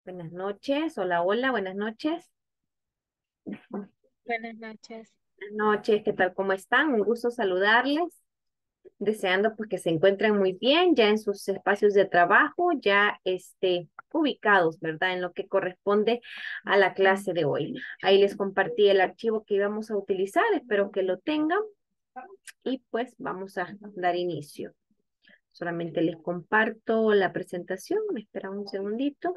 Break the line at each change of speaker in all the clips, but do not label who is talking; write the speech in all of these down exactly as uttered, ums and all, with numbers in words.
Buenas noches, hola, hola, buenas noches.
Buenas noches.
Buenas noches, ¿qué tal? ¿Cómo están? Un gusto saludarles, deseando pues que se encuentren muy bien ya en sus espacios de trabajo, ya este, ubicados, ¿verdad? En lo que corresponde a la clase de hoy. Ahí les compartí el archivo que íbamos a utilizar, espero que lo tengan y pues vamos a dar inicio. Solamente les comparto la presentación, me esperan un segundito.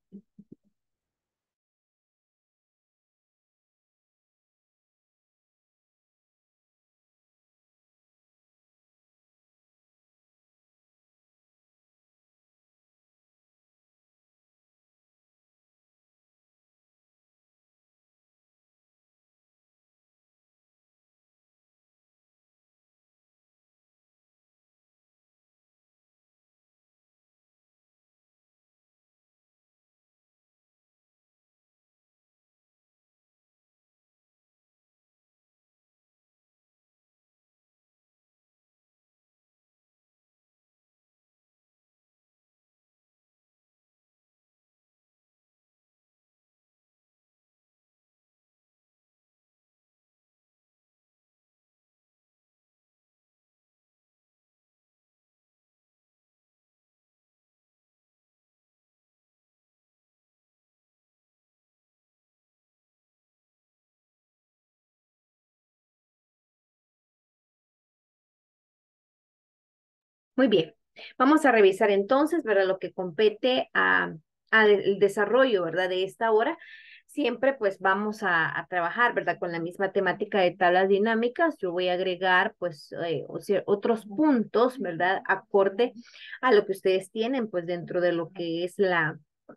Muy bien, vamos a revisar entonces, ¿verdad? Lo que compete a, a de- el desarrollo, ¿verdad? De esta hora. Siempre pues vamos a, a trabajar, ¿verdad? Con la misma temática de tablas dinámicas. Yo voy a agregar pues eh, o sea, otros puntos, ¿verdad? Acorde a lo que ustedes tienen pues dentro de lo que es la,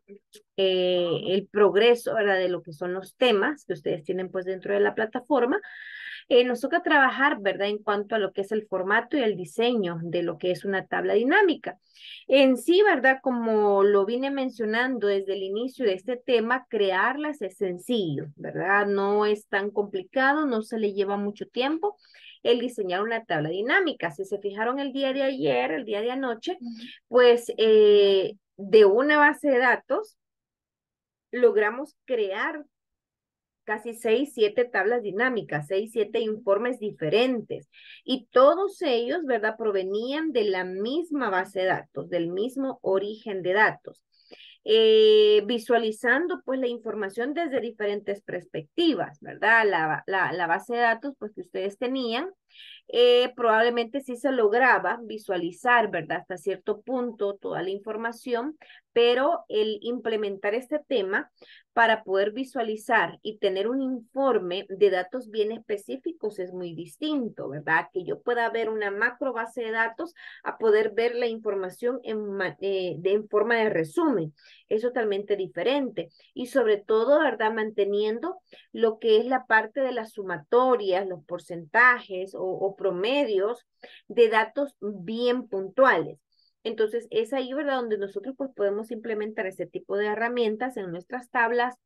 eh, el progreso, ¿verdad? De lo que son los temas que ustedes tienen pues dentro de la plataforma. Eh, nos toca trabajar, ¿verdad? En cuanto a lo que es el formato y el diseño de lo que es una tabla dinámica. En sí, ¿verdad? Como lo vine mencionando desde el inicio de este tema, crearlas es sencillo, ¿verdad? No es tan complicado, no se le lleva mucho tiempo el diseñar una tabla dinámica. Si se fijaron el día de ayer, el día de anoche, pues eh, de una base de datos logramos crear casi seis, siete tablas dinámicas, seis, siete informes diferentes. Y todos ellos, ¿verdad? Provenían de la misma base de datos, del mismo origen de datos. Eh, visualizando pues la información desde diferentes perspectivas, ¿verdad? La, la, la base de datos pues que ustedes tenían eh, probablemente sí se lograba visualizar, ¿verdad? Hasta cierto punto toda la información, pero el implementar este tema para poder visualizar y tener un informe de datos bien específicos es muy distinto, ¿verdad? Que yo pueda ver una macro base de datos a poder ver la información en, eh, de, en forma de resumen. Es totalmente diferente. Y sobre todo, ¿verdad? Manteniendo lo que es la parte de las sumatorias, los porcentajes o, o promedios de datos bien puntuales. Entonces, es ahí, ¿verdad?, donde nosotros pues podemos implementar ese tipo de herramientas en nuestras tablas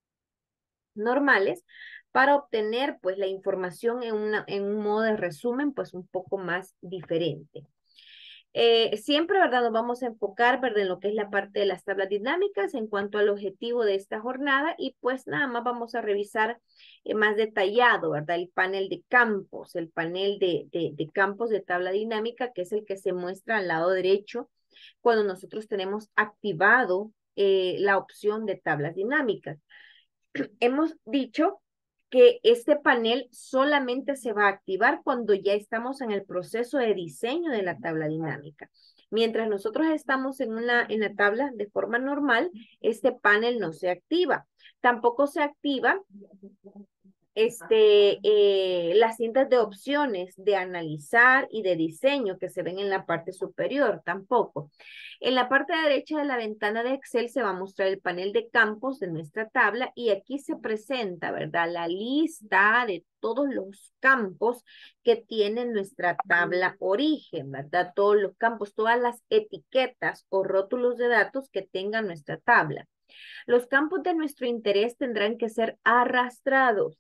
normales para obtener pues la información en, una, en un modo de resumen pues un poco más diferente. Eh, siempre, ¿verdad? Nos vamos a enfocar, ¿verdad? En lo que es la parte de las tablas dinámicas en cuanto al objetivo de esta jornada y pues nada más vamos a revisar eh, más detallado, ¿verdad? El panel de campos, el panel de, de, de campos de tabla dinámica, que es el que se muestra al lado derecho cuando nosotros tenemos activado eh, la opción de tablas dinámicas. Hemos dicho que este panel solamente se va a activar cuando ya estamos en el proceso de diseño de la tabla dinámica. Mientras nosotros estamos en una en la tabla de forma normal, este panel no se activa. Tampoco se activa este, eh, las cintas de opciones de analizar y de diseño que se ven en la parte superior, tampoco. En la parte derecha de la ventana de Excel se va a mostrar el panel de campos de nuestra tabla y aquí se presenta, ¿verdad? La lista de todos los campos que tiene nuestra tabla origen, ¿verdad? Todos los campos, todas las etiquetas o rótulos de datos que tenga nuestra tabla. Los campos de nuestro interés tendrán que ser arrastrados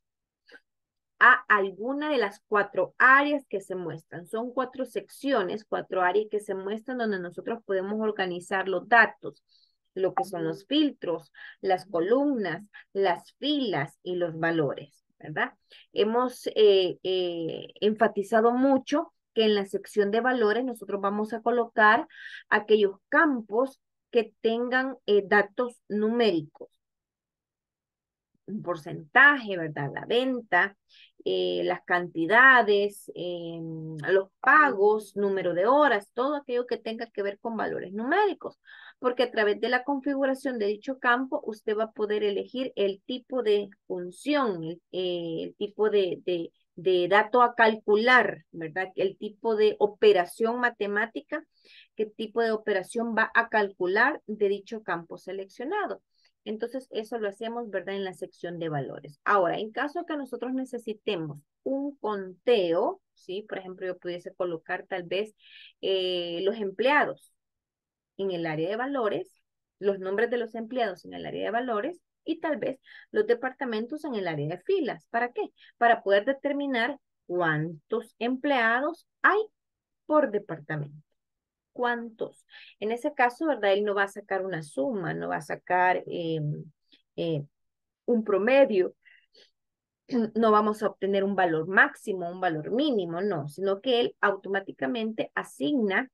a alguna de las cuatro áreas que se muestran. Son cuatro secciones, cuatro áreas que se muestran donde nosotros podemos organizar los datos. lo que son los filtros, las columnas, las filas y los valores, ¿verdad? Hemos eh, eh, enfatizado mucho que en la sección de valores nosotros vamos a colocar aquellos campos que tengan eh, datos numéricos, un porcentaje, ¿verdad? La venta, eh, las cantidades, eh, los pagos, número de horas, todo aquello que tenga que ver con valores numéricos, porque a través de la configuración de dicho campo usted va a poder elegir el tipo de función, el, eh, el tipo de, de, de dato a calcular, ¿verdad? El tipo de operación matemática, qué tipo de operación va a calcular de dicho campo seleccionado. Entonces, eso lo hacemos, ¿verdad? En la sección de valores. Ahora, en caso que nosotros necesitemos un conteo, ¿sí? Por ejemplo, yo pudiese colocar tal vez eh, los empleados en el área de valores, los nombres de los empleados en el área de valores y tal vez los departamentos en el área de filas. ¿Para qué? Para poder determinar cuántos empleados hay por departamento. ¿Cuántos? En ese caso, ¿verdad? Él no va a sacar una suma, no va a sacar eh, eh, un promedio, no vamos a obtener un valor máximo, un valor mínimo, no, sino que él automáticamente asigna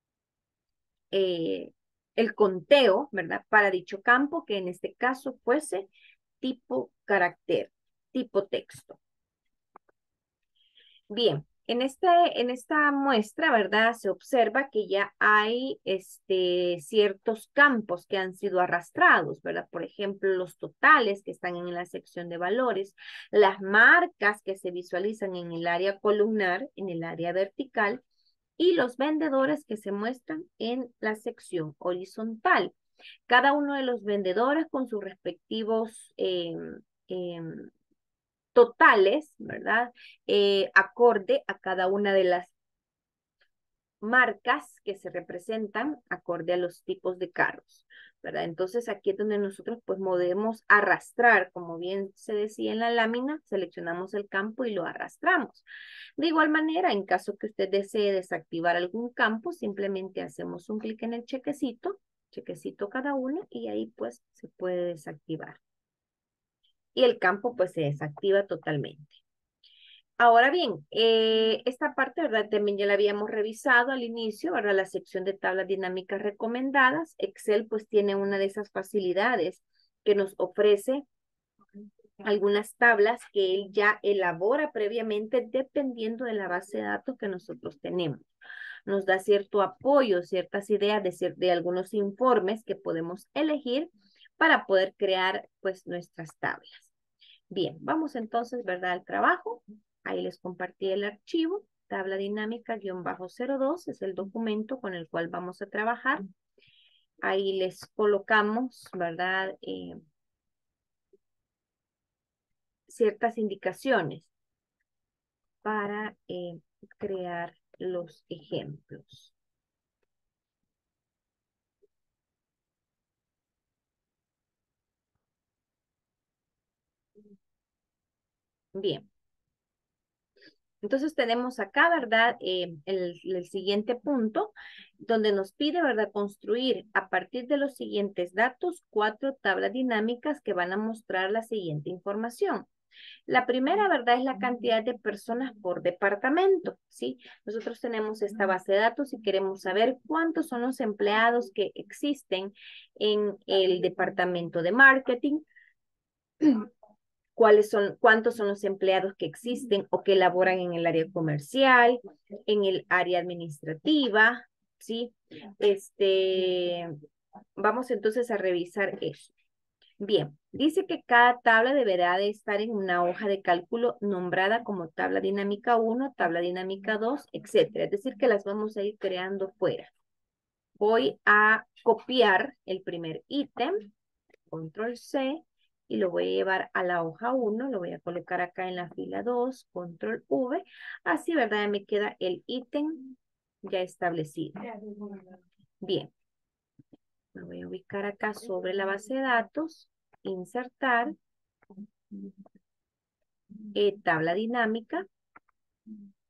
eh, el conteo, ¿verdad? Para dicho campo, que en este caso fuese tipo carácter, tipo texto. Bien, en, este, en esta muestra, ¿verdad? Se observa que ya hay este, ciertos campos que han sido arrastrados, ¿verdad? Por ejemplo, los totales que están en la sección de valores, las marcas que se visualizan en el área columnar, en el área vertical, y los vendedores que se muestran en la sección horizontal. Cada uno de los vendedores con sus respectivos eh, eh, totales, ¿verdad? Eh, acorde a cada una de las marcas que se representan acorde a los tipos de carros, ¿verdad? Entonces aquí es donde nosotros pues podemos arrastrar, como bien se decía en la lámina, seleccionamos el campo y lo arrastramos. De igual manera, en caso que usted desee desactivar algún campo, simplemente hacemos un clic en el chequecito, chequecito cada uno y ahí pues se puede desactivar. Y el campo pues se desactiva totalmente. Ahora bien, eh, esta parte, ¿verdad? También ya la habíamos revisado al inicio, ¿verdad? La sección de tablas dinámicas recomendadas. Excel pues tiene una de esas facilidades que nos ofrece algunas tablas que él ya elabora previamente dependiendo de la base de datos que nosotros tenemos. Nos da cierto apoyo, ciertas ideas de, cier de algunos informes que podemos elegir para poder crear pues nuestras tablas. Bien, vamos entonces, ¿verdad? Al trabajo. Ahí les compartí el archivo, tabla dinámica cero dos, es el documento con el cual vamos a trabajar. Ahí les colocamos, ¿verdad? Eh, ciertas indicaciones para eh, crear los ejemplos. Bien. Entonces tenemos acá, ¿verdad? Eh, el, el siguiente punto, donde nos pide, ¿verdad? Construir a partir de los siguientes datos, cuatro tablas dinámicas que van a mostrar la siguiente información. La primera, ¿verdad? Es la cantidad de personas por departamento, ¿sí? Nosotros tenemos esta base de datos y queremos saber cuántos son los empleados que existen en el departamento de marketing, cuáles son, cuántos son los empleados que existen o que laboran en el área comercial, en el área administrativa, ¿sí? Este, vamos entonces a revisar eso. Bien, dice que cada tabla deberá de estar en una hoja de cálculo nombrada como tabla dinámica uno, tabla dinámica dos, etcétera. Es decir, que las vamos a ir creando fuera. Voy a copiar el primer ítem, control C, y lo voy a llevar a la hoja uno, lo voy a colocar acá en la fila dos, control V, así, ¿verdad? Ya me queda el ítem ya establecido. Bien, me voy a ubicar acá sobre la base de datos, insertar, eh, tabla dinámica,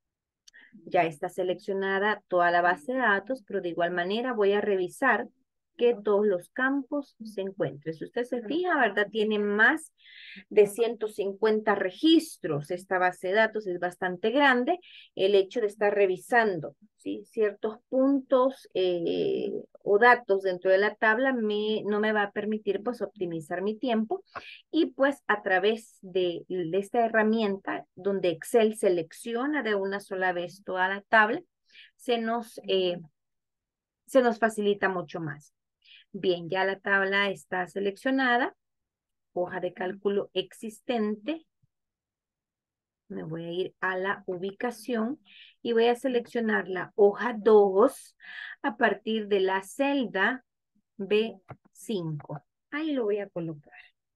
ya está seleccionada toda la base de datos, pero de igual manera voy a revisar que todos los campos se encuentren. Si usted se fija, ¿verdad? Tiene más de ciento cincuenta registros. Esta base de datos es bastante grande. El hecho de estar revisando, ¿sí? Ciertos puntos eh, o datos dentro de la tabla me, no me va a permitir pues optimizar mi tiempo y pues a través de, de esta herramienta donde Excel selecciona de una sola vez toda la tabla, se nos, eh, se nos facilita mucho más. Bien, ya la tabla está seleccionada, hoja de cálculo existente. Me voy a ir a la ubicación y voy a seleccionar la hoja dos a partir de la celda B cinco. Ahí lo voy a colocar.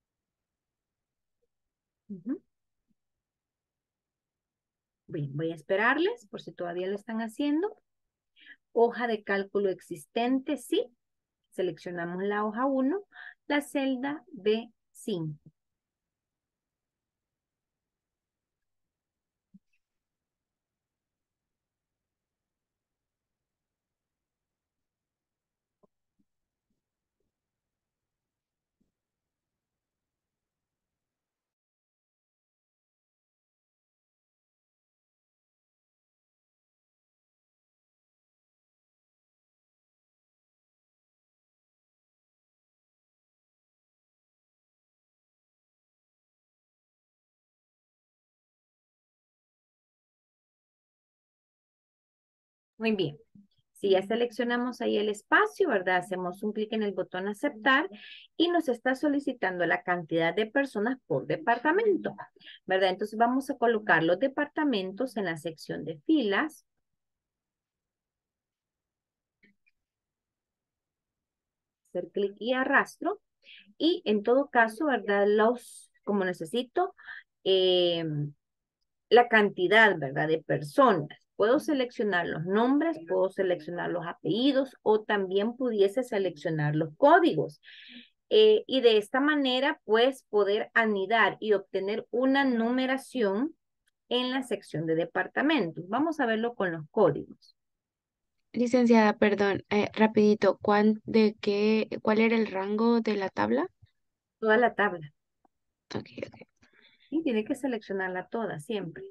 Ujú. Bien, voy a esperarles por si todavía lo están haciendo. Hoja de cálculo existente, sí. Seleccionamos la hoja uno, la celda B cinco. Muy bien. Si ya seleccionamos ahí el espacio, ¿verdad? Hacemos un clic en el botón aceptar y nos está solicitando la cantidad de personas por departamento, ¿verdad? Entonces vamos a colocar los departamentos en la sección de filas. Hacer clic y arrastro. Y en todo caso, ¿verdad? Los, como necesito, eh, la cantidad, ¿verdad? De personas. Puedo seleccionar los nombres, puedo seleccionar los apellidos o también pudiese seleccionar los códigos. Eh, y de esta manera, pues, poder anidar y obtener una numeración en la sección de departamentos. Vamos a verlo con los códigos.
Licenciada, perdón, eh, rapidito, ¿cuán, de qué, cuál era el rango de la tabla?
Toda la tabla.
Ok, ok.
Y tiene que seleccionarla toda siempre.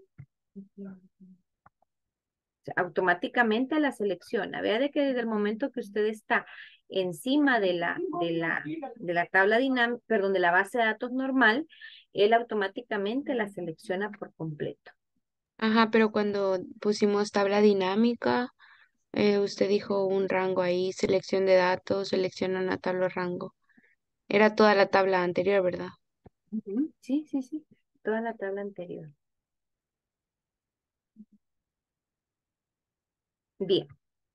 Automáticamente la selecciona. Vea de que desde el momento que usted está encima de la, de la, de la tabla dinámica, perdón, de la base de datos normal, él automáticamente la selecciona por completo.
Ajá, pero cuando pusimos tabla dinámica, eh, usted dijo un rango ahí, selección de datos, selecciona una tabla rango. Era toda la tabla anterior, ¿verdad?
Ujú. Sí, sí, sí. Toda la tabla anterior. Bien.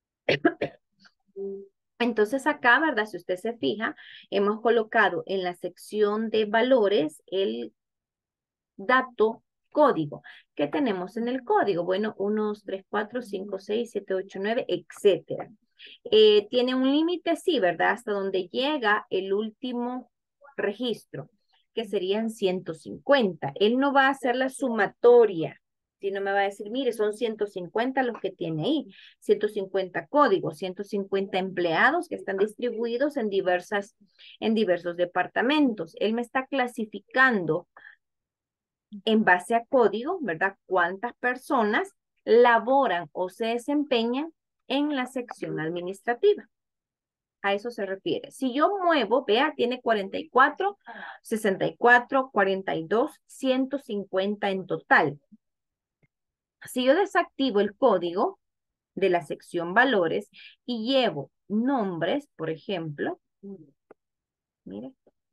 Entonces acá, ¿verdad? Si usted se fija, hemos colocado en la sección de valores el dato código. ¿Qué tenemos en el código? Bueno, uno, dos, tres, cuatro, cinco, seis, siete, ocho, nueve, etcétera. Eh, tiene un límite, sí, ¿verdad? Hasta donde llega el último registro, que serían ciento cincuenta. Él no va a hacer la sumatoria, sino me va a decir, mire, son ciento cincuenta los que tiene ahí, ciento cincuenta códigos, ciento cincuenta empleados que están distribuidos en diversas, en diversos departamentos. Él me está clasificando en base a código, ¿verdad? ¿Cuántas personas laboran o se desempeñan en la sección administrativa? A eso se refiere. Si yo muevo, vea, tiene cuarenta y cuatro, sesenta y cuatro, cuarenta y dos, ciento cincuenta en total. Si yo desactivo el código de la sección valores y llevo nombres, por ejemplo, mire,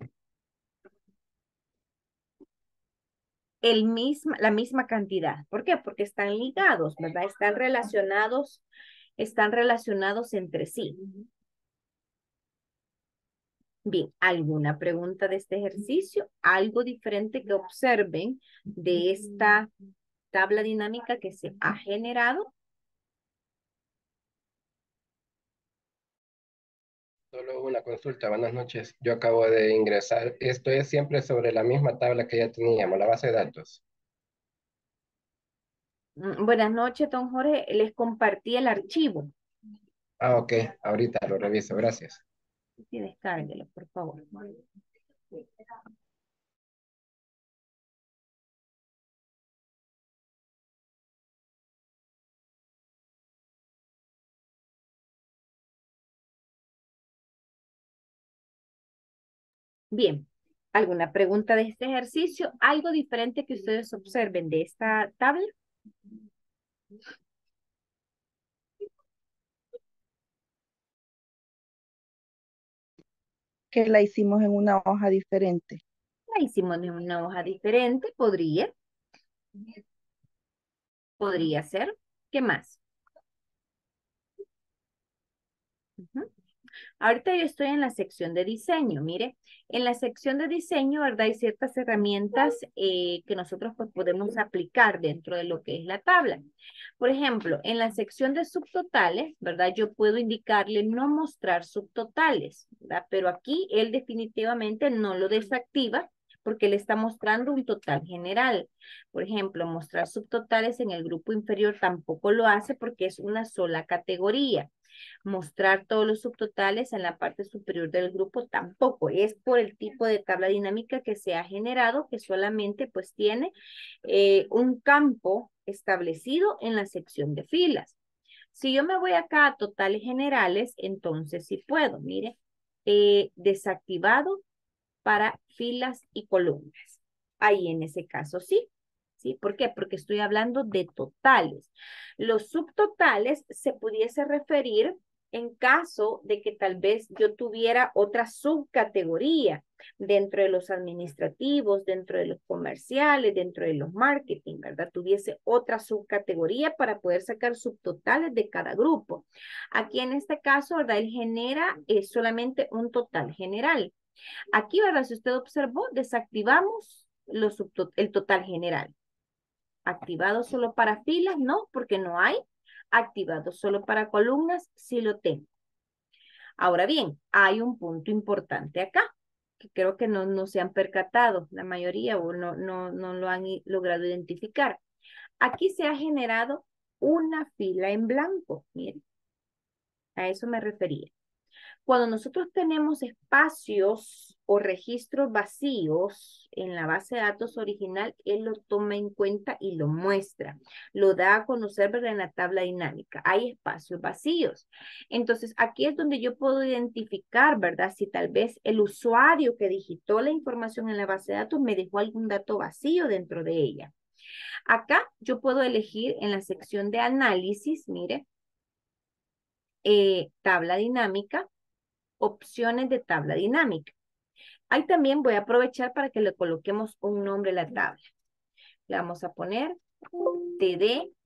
el misma, la misma cantidad. ¿Por qué? Porque están ligados, ¿verdad? Están relacionados, están relacionados entre sí. Bien, ¿alguna pregunta de este ejercicio? ¿Algo diferente que observen de esta tabla dinámica que se ha generado?
Solo una consulta, buenas noches. Yo acabo de ingresar. Esto es siempre sobre la misma tabla que ya teníamos, la base de datos.
Mm, Buenas noches, don Jorge. Les compartí el archivo.
Ah, ok, ahorita lo reviso, gracias.
Sí, descárguelo, por favor. Bien, ¿alguna pregunta de este ejercicio? ¿Algo diferente que ustedes observen de esta tabla?
Que la hicimos en una hoja diferente.
La hicimos en una hoja diferente, podría. Podría ser. ¿Qué más? Ujú. Ahorita yo estoy en la sección de diseño, mire, en la sección de diseño, ¿verdad? Hay ciertas herramientas eh, que nosotros pues podemos aplicar dentro de lo que es la tabla. Por ejemplo, en la sección de subtotales, ¿verdad? Yo puedo indicarle no mostrar subtotales, ¿verdad? Pero aquí él definitivamente no lo desactiva porque le está mostrando un total general. Por ejemplo, mostrar subtotales en el grupo inferior tampoco lo hace porque es una sola categoría. Mostrar todos los subtotales en la parte superior del grupo tampoco. Es por el tipo de tabla dinámica que se ha generado, que solamente pues tiene eh, un campo establecido en la sección de filas. Si yo me voy acá a totales generales, entonces sí puedo, mire, eh, desactivado para filas y columnas. Ahí en ese caso sí. ¿Sí? ¿Por qué? Porque estoy hablando de totales. Los subtotales se pudiese referir en caso de que tal vez yo tuviera otra subcategoría dentro de los administrativos, dentro de los comerciales, dentro de los marketing, ¿verdad? Tuviese otra subcategoría para poder sacar subtotales de cada grupo. Aquí en este caso, ¿verdad? Él genera eh, solamente un total general. Aquí, ¿verdad? Si usted observó, desactivamos los el total general. Activado solo para filas, no, porque no hay. Activado solo para columnas, sí lo tengo. Ahora bien, hay un punto importante acá, que creo que no, no se han percatado, la mayoría, o no, no, no lo han logrado identificar. Aquí se ha generado una fila en blanco, miren. A eso me refería. Cuando nosotros tenemos espacios o registros vacíos en la base de datos original, él lo toma en cuenta y lo muestra. Lo da a conocer, ¿verdad? En la tabla dinámica. Hay espacios vacíos. Entonces, aquí es donde yo puedo identificar, ¿verdad? Si tal vez el usuario que digitó la información en la base de datos me dejó algún dato vacío dentro de ella. Acá yo puedo elegir en la sección de análisis, mire, eh, tabla dinámica, opciones de tabla dinámica. Ahí también voy a aprovechar para que le coloquemos un nombre a la tabla. Le vamos a poner T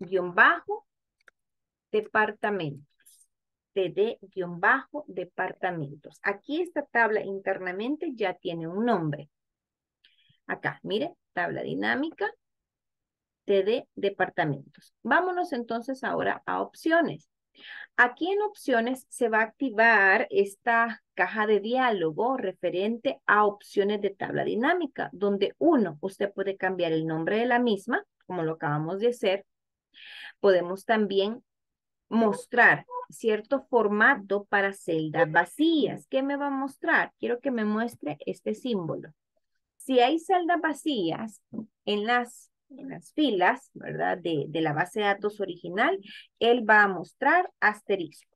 D-departamentos. T D-departamentos. Aquí esta tabla internamente ya tiene un nombre. Acá, mire, tabla dinámica, T D-departamentos. Vámonos entonces ahora a opciones. Aquí en opciones se va a activar esta caja de diálogo referente a opciones de tabla dinámica, donde uno, usted puede cambiar el nombre de la misma, como lo acabamos de hacer. Podemos también mostrar cierto formato para celdas vacías. ¿Qué me va a mostrar? Quiero que me muestre este símbolo. Si hay celdas vacías en las en las filas, ¿verdad? De, de la base de datos original, él va a mostrar asteriscos.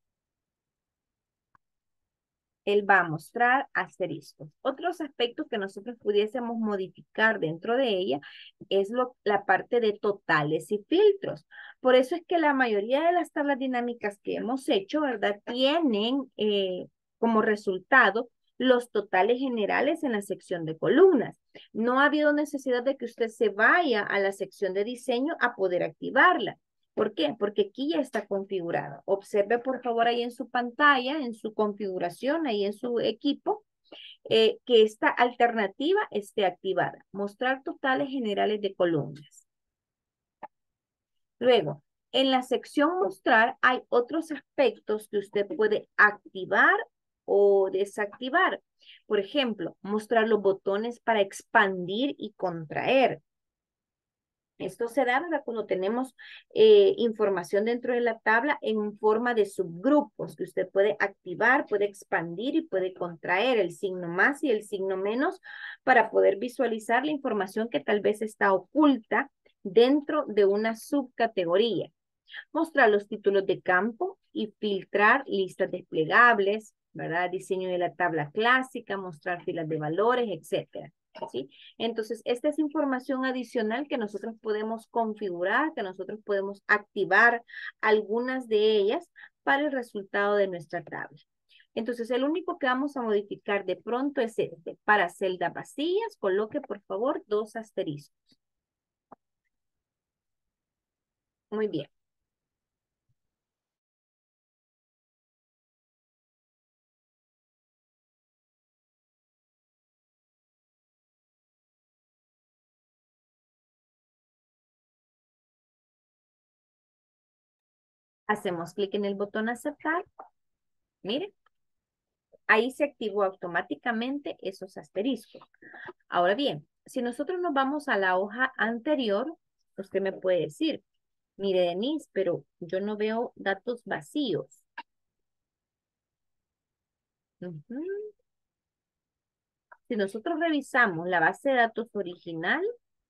Él va a mostrar asteriscos. Otros aspectos que nosotros pudiésemos modificar dentro de ella es lo, la parte de totales y filtros. Por eso es que la mayoría de las tablas dinámicas que hemos hecho, ¿verdad? Tienen eh, como resultado los totales generales en la sección de columnas. No ha habido necesidad de que usted se vaya a la sección de diseño a poder activarla. ¿Por qué? Porque aquí ya está configurado. Observe por favor ahí en su pantalla, en su configuración, ahí en su equipo, eh, que esta alternativa esté activada. Mostrar totales generales de columnas. Luego, en la sección mostrar hay otros aspectos que usted puede activar o desactivar. Por ejemplo, mostrar los botones para expandir y contraer. Esto se da, ¿verdad? Cuando tenemos eh, información dentro de la tabla en forma de subgrupos que usted puede activar, puede expandir y puede contraer el signo más y el signo menos para poder visualizar la información que tal vez está oculta dentro de una subcategoría. Mostrar los títulos de campo y filtrar listas desplegables, ¿verdad? Diseño de la tabla clásica, mostrar filas de valores, etcétera. ¿Sí? Entonces, esta es información adicional que nosotros podemos configurar, que nosotros podemos activar algunas de ellas para el resultado de nuestra tabla. Entonces, el único que vamos a modificar de pronto es este. Para celdas vacías, coloque por favor dos asteriscos. Muy bien. Hacemos clic en el botón aceptar. Miren, ahí se activó automáticamente esos asteriscos. Ahora bien, si nosotros nos vamos a la hoja anterior, usted me puede decir, mire Denise, pero yo no veo datos vacíos. Ujú. Si nosotros revisamos la base de datos original,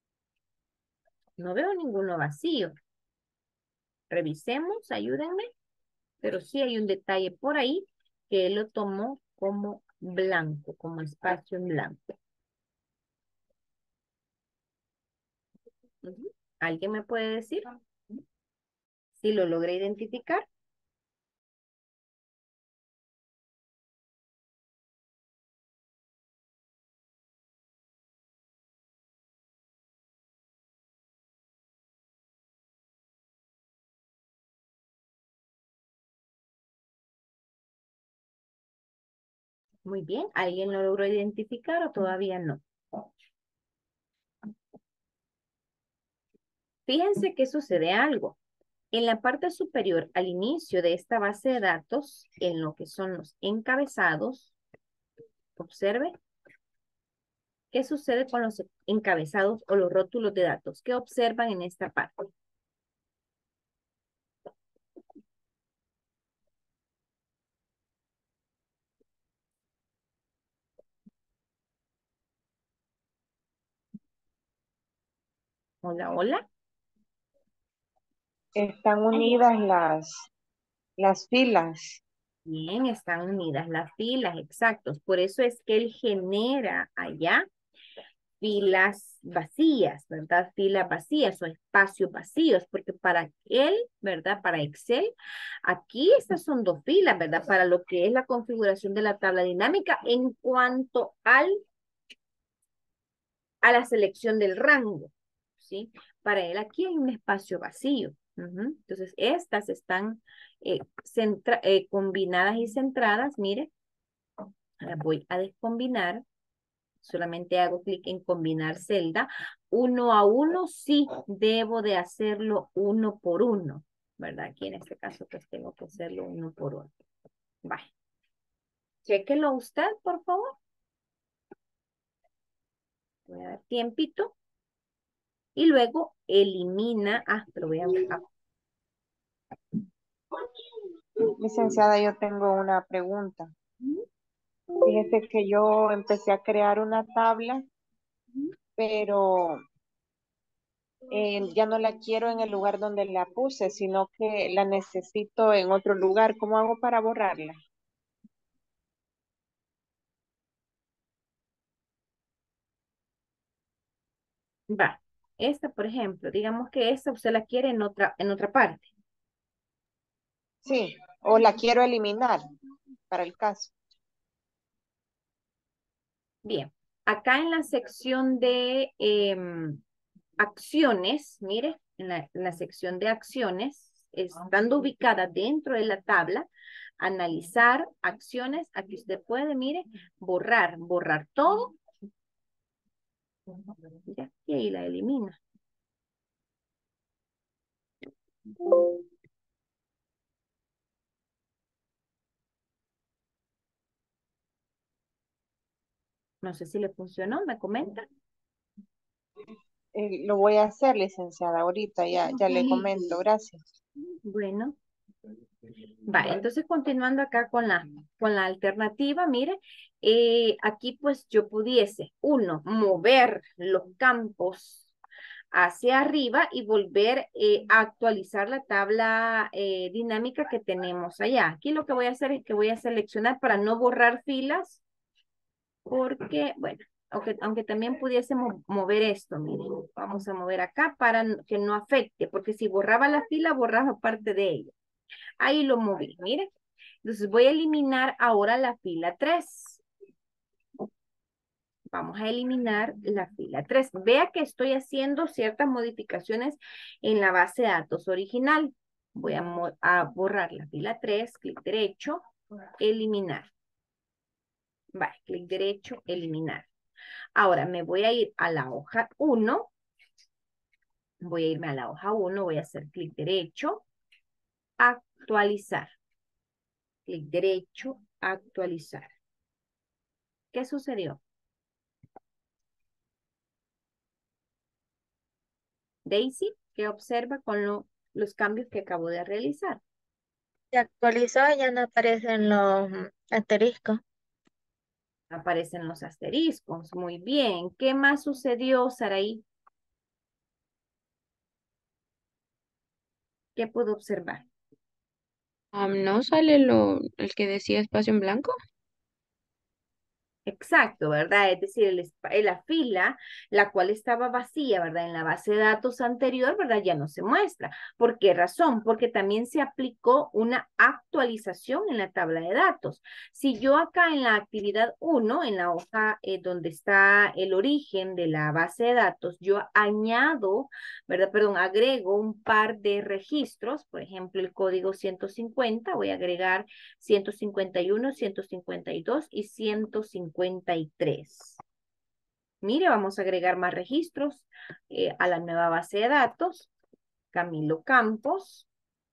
no veo ninguno vacío. Revisemos, ayúdenme, pero sí hay un detalle por ahí que él lo tomó como blanco, como espacio en blanco. Ujú. ¿Alguien me puede decir si lo logré identificar? Muy bien, ¿alguien lo logró identificar o todavía no? Fíjense que sucede algo. En la parte superior, al inicio de esta base de datos, en lo que son los encabezados, observe qué sucede con los encabezados o los rótulos de datos. ¿Qué observan en esta parte? Hola, hola.
Están unidas las, las filas.
Bien, están unidas las filas, exactos. Por eso es que él genera allá filas vacías, ¿verdad? Filas vacías o espacios vacíos, porque para él, ¿verdad? Para Excel, aquí estas son dos filas, ¿verdad? Para lo que es la configuración de la tabla dinámica en cuanto al, a la selección del rango, ¿sí? Para él aquí hay un espacio vacío. Ujú. Entonces, estas están eh, centra, eh, combinadas y centradas, mire, las voy a descombinar. Solamente hago clic en combinar celda. Uno a uno, sí, debo de hacerlo uno por uno, ¿verdad? Aquí en este caso, pues tengo que hacerlo uno por uno. Vaya. Chéquelo usted, por favor. Voy a dar tiempito. Y luego elimina. Ah, pero voy a buscar.
Licenciada, yo tengo una pregunta. Fíjese que yo empecé a crear una tabla, pero eh, ya no la quiero en el lugar donde la puse, sino que la necesito en otro lugar. ¿Cómo hago para borrarla?
Va. Esta, por ejemplo, digamos que esta usted la quiere en otra, en otra parte.
Sí, o la quiero eliminar para el caso.
Bien. Acá en la sección de em, acciones, mire, en la, en la sección de acciones, estando ubicada dentro de la tabla, analizar acciones, aquí usted puede, mire, borrar, borrar todo, ya, y ahí la elimina. No sé si le funcionó, me comenta.
eh, lo voy a hacer, licenciada, ahorita ya, ya le comento, gracias.
Bueno, vale, entonces continuando acá con la, con la alternativa, mire, eh, aquí pues yo pudiese, uno, mover los campos hacia arriba y volver eh, a actualizar la tabla eh, dinámica que tenemos allá. Aquí lo que voy a hacer es que voy a seleccionar para no borrar filas, porque, bueno, aunque, aunque también pudiésemos mover esto, miren, vamos a mover acá para que no afecte, porque si borraba la fila, borraba parte de ella. Ahí lo moví, miren. Entonces voy a eliminar ahora la fila tres. Vamos a eliminar la fila tres. Vea que estoy haciendo ciertas modificaciones en la base de datos original. Voy a, a borrar la fila tres, clic derecho, eliminar. Vale, clic derecho, eliminar. Ahora me voy a ir a la hoja uno. Voy a irme a la hoja uno, voy a hacer clic derecho, actualizar. Clic derecho, actualizar. ¿Qué sucedió? Daisy, ¿qué observa con lo- los cambios que acabo de realizar?
Se actualizó y ya no aparecen los mm, asteriscos.
Aparecen los asteriscos. Muy bien. ¿Qué más sucedió, Saraí? ¿Qué pudo observar?
Ah, ¿no sale lo, el que decía espacio en blanco?
Exacto, ¿verdad? Es decir, el espa- eh, la fila, la cual estaba vacía, ¿verdad? En la base de datos anterior, ¿verdad? Ya no se muestra. ¿Por qué razón? Porque también se aplicó una actualización en la tabla de datos. Si yo acá en la actividad uno, en la hoja eh, donde está el origen de la base de datos, yo añado, ¿verdad? Perdón, agrego un par de registros, por ejemplo, el código ciento cincuenta, voy a agregar ciento cincuenta y uno, ciento cincuenta y dos y ciento cincuenta y tres. Mire, vamos a agregar más registros eh, a la nueva base de datos. Camilo Campos.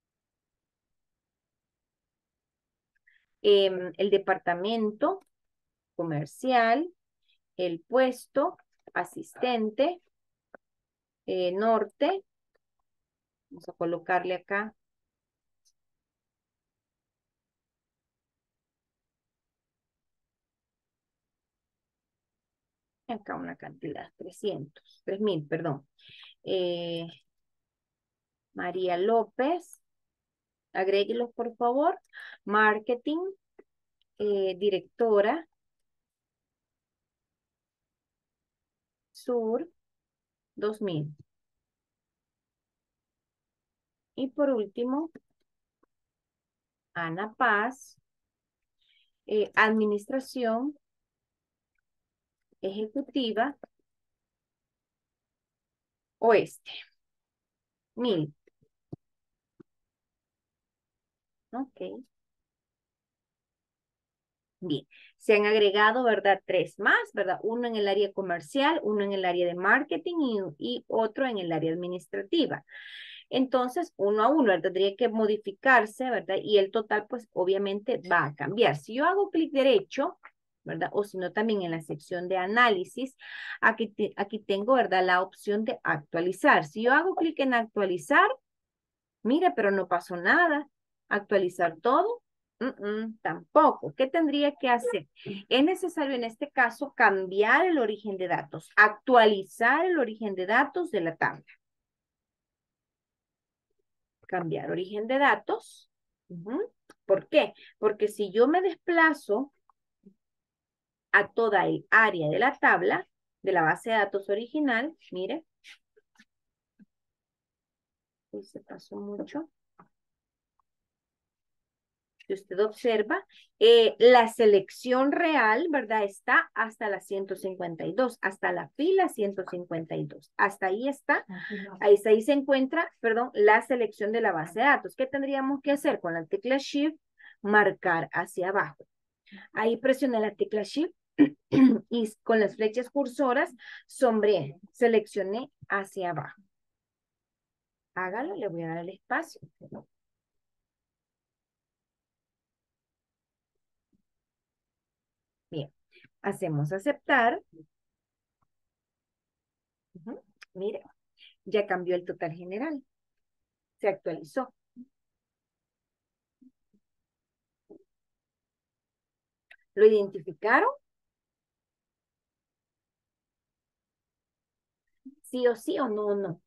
Eh, el departamento comercial, el puesto, asistente, eh, norte. Vamos a colocarle acá. Acá una cantidad, trescientos, tres mil, perdón. Eh, María López, agréguelos por favor. Marketing, eh, directora, sur, dos mil. Y por último, Ana Paz, eh, administración ejecutiva, oeste, mil. Ok. Bien, se han agregado, ¿verdad? Tres más, ¿verdad? Uno en el área comercial, uno en el área de marketing y, y otro en el área administrativa. Entonces, uno a uno tendría que modificarse, ¿verdad? Y el total, pues, obviamente va a cambiar. Si yo hago clic derecho, ¿verdad? O si no, también en la sección de análisis, aquí, te, aquí tengo, ¿verdad? La opción de actualizar. Si yo hago clic en actualizar, mire, pero no pasó nada. Actualizar todo, mm, mm, tampoco. ¿Qué tendría que hacer? Es necesario en este caso cambiar el origen de datos, actualizar el origen de datos de la tabla. Cambiar origen de datos. Uh-huh. ¿Por qué? Porque si yo me desplazo a toda el área de la tabla, de la base de datos original, mire, uy, se pasó mucho. Si usted observa, eh, la selección real, ¿verdad? Está hasta la ciento cincuenta y dos, hasta la fila ciento cincuenta y dos. Hasta ahí está, ahí, ahí se encuentra, perdón, la selección de la base de datos. ¿Qué tendríamos que hacer con la tecla Shift? Marcar hacia abajo. Ahí presioné la tecla Shift y con las flechas cursoras sombreé, seleccioné hacia abajo. Hágalo, le voy a dar el espacio. Bien, hacemos aceptar. Uh-huh. Mire, ya cambió el total general. Se actualizó. ¿Lo identificaron? ¿Sí o sí o no o no?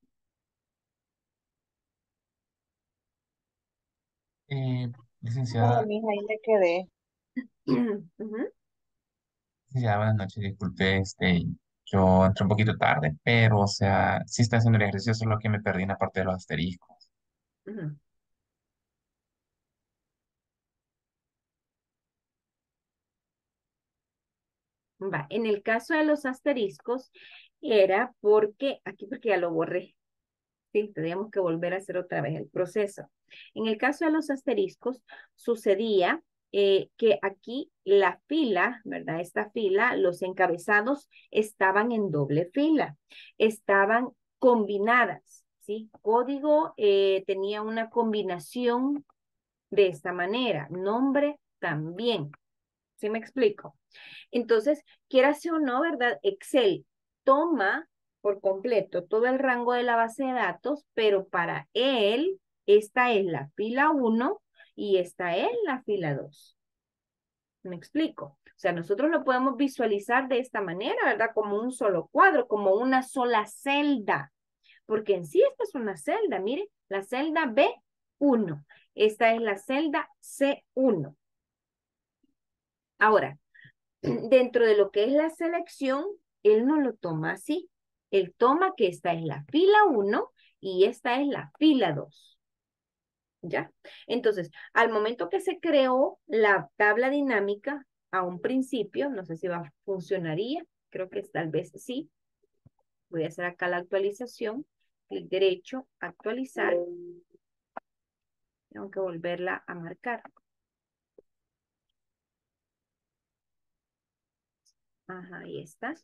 Eh,
No,
licenciada,
mija, ahí me quedé.
Ujú.
licenciada, buenas noches, disculpe, este, yo entré un poquito tarde, pero, o sea, sí está haciendo el ejercicio, solo que me perdí en la parte de los asteriscos.
Ujú. Va, en el caso de los asteriscos, era porque, aquí porque ya lo borré, sí, tendríamos que volver a hacer otra vez el proceso. En el caso de los asteriscos, sucedía eh, que aquí la fila, ¿verdad? Esta fila, los encabezados estaban en doble fila, estaban combinadas, ¿sí? Código eh, tenía una combinación de esta manera, nombre también, ¿sí me explico? Entonces, quieras o no, ¿verdad? Excel toma por completo todo el rango de la base de datos, pero para él, esta es la fila uno y esta es la fila dos. ¿Me explico? O sea, nosotros lo podemos visualizar de esta manera, ¿verdad? Como un solo cuadro, como una sola celda, porque en sí esta es una celda, mire, la celda B uno. Esta es la celda C uno. Ahora, dentro de lo que es la selección, él no lo toma así. Él toma que esta es la fila uno y esta es la fila dos. ¿Ya? Entonces, al momento que se creó la tabla dinámica, a un principio, no sé si va, funcionaría, creo que tal vez sí. Voy a hacer acá la actualización. Clic derecho, actualizar. Tengo que volverla a marcar. Ajá, ahí está.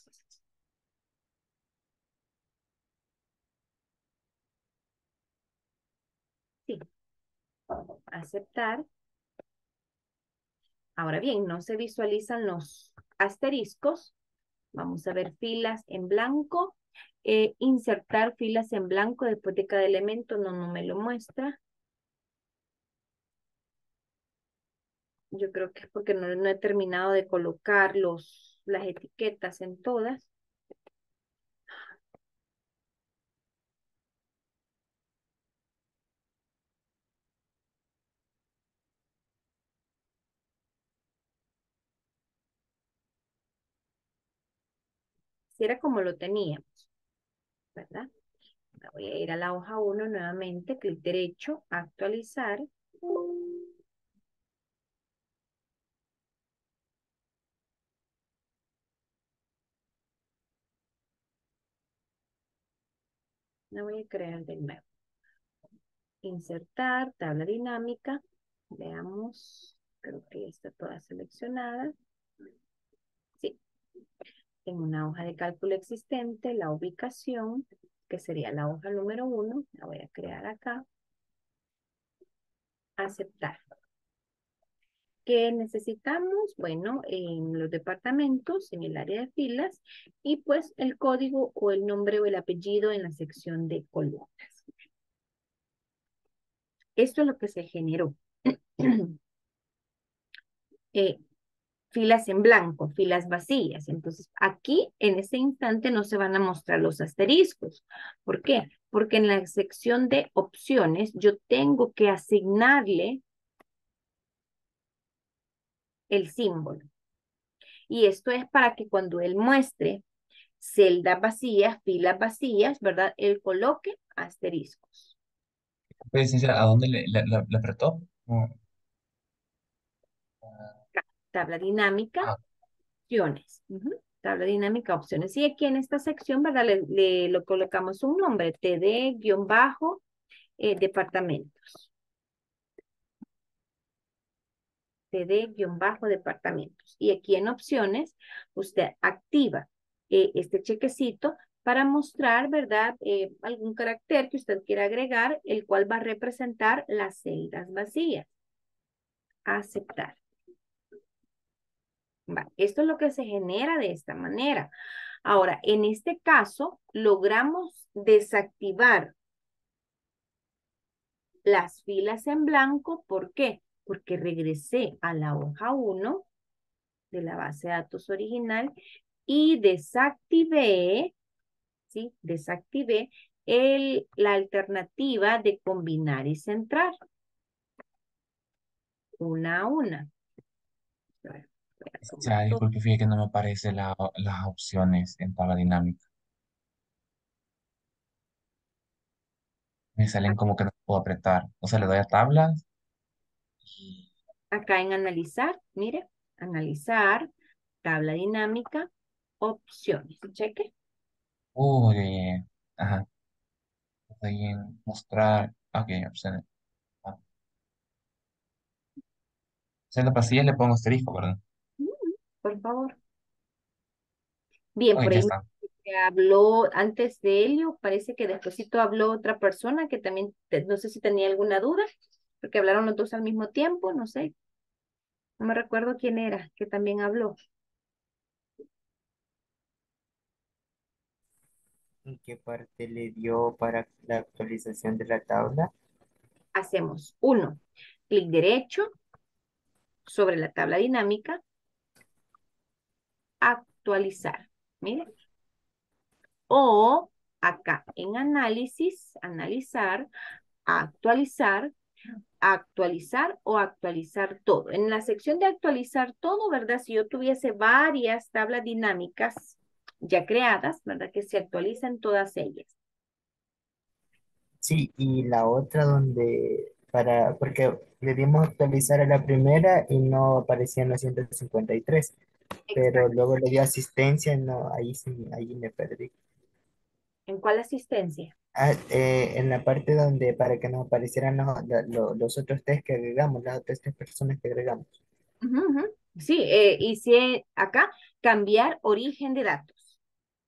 Sí, aceptar. Ahora bien, no se visualizan los asteriscos. Vamos a ver filas en blanco. Eh, insertar filas en blanco después de cada elemento. No, no me lo muestra. Yo creo que es porque no, no he terminado de colocar los, las etiquetas en todas. Si era como lo teníamos, ¿verdad? Voy a ir a la hoja uno nuevamente, clic derecho, actualizar. La voy a crear de nuevo. Insertar, tabla dinámica. Veamos, creo que ya está toda seleccionada. Sí, en una hoja de cálculo existente, la ubicación, que sería la hoja número uno, la voy a crear acá. Aceptar. ¿Qué necesitamos? Bueno, en los departamentos, en el área de filas, y pues el código o el nombre o el apellido en la sección de columnas. Esto es lo que se generó. eh, filas en blanco, filas vacías. Entonces, aquí en este instante no se van a mostrar los asteriscos. ¿Por qué? Porque en la sección de opciones yo tengo que asignarle el símbolo. Y esto es para que cuando él muestre celdas vacías, filas vacías, ¿verdad? Él coloque asteriscos.
Pues, licenciada, ¿a dónde le, le, le- le apretó? No.
Tabla dinámica,
Ah,
opciones. Ujú. Tabla dinámica, opciones. Y aquí en esta sección, ¿verdad? Le, le lo colocamos un nombre, T D-bajo eh, departamentos. T D-departamentos. Y aquí en opciones, usted activa eh, este chequecito para mostrar, ¿verdad? Eh, algún carácter que usted quiera agregar, el cual va a representar las celdas vacías. Aceptar. Va, esto es lo que se genera de esta manera. Ahora, en este caso, logramos desactivar las filas en blanco. ¿Por qué? Porque regresé a la hoja uno de la base de datos original y desactivé, ¿sí? Desactivé el, la alternativa de combinar y centrar. Una a una. A ver, voy a
O
tomar
sea,
todo.
disculpe, fíjate que no me aparecen la- las opciones en tabla dinámica. Me salen como que no puedo apretar. O sea, le doy a tablas y...
Acá en analizar, mire, analizar, tabla dinámica, opciones. Cheque.
Uy, ajá. Estoy en mostrar. Ok, opciones. Ah, siendo pasillas le pongo asterisco, ¿verdad?
Mm, Por favor. Bien,
Ok,
por
ya
ahí
está.
me habló antes de Helio, parece que despuésito habló otra persona que también, te- no sé si tenía alguna duda, porque hablaron los dos al mismo tiempo, no sé, no me recuerdo quién era, que también habló.
¿En qué parte le dio para la actualización de la tabla?
Hacemos uno, clic derecho sobre la tabla dinámica, actualizar. Mire. O acá en análisis, analizar, actualizar, actualizar o actualizar todo. En la sección de actualizar todo, ¿verdad? Si yo tuviese varias tablas dinámicas ya creadas, ¿verdad? Que se actualizan todas ellas.
Sí, y la otra donde, para, porque le dimos actualizar a la primera y no aparecía en la ciento cincuenta y tres, pero
Exacto.
luego le dio asistencia, no, ahí sí, ahí me perdí.
¿En cuál asistencia?
Ah, eh, en la parte donde para que nos aparecieran los, la- lo- los otros test que agregamos, las otras tres personas que agregamos.
Ujú, ujú. Sí, eh, hice acá cambiar origen de datos.